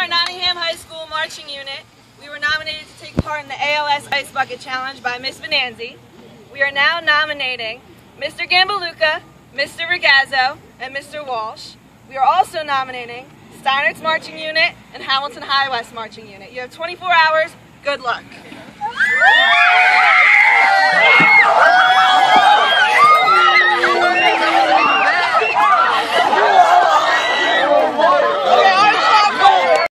our Nottingham High School Marching Unit. We were nominated to take part in the ALS Ice Bucket Challenge by Miss Bonanzi. We are now nominating Mr. Gambaluca, Mr. Ragazzo, and Mr. Walsh. We are also nominating Steinert's Marching Unit and Hamilton High West Marching Unit. You have 24 hours. Good luck.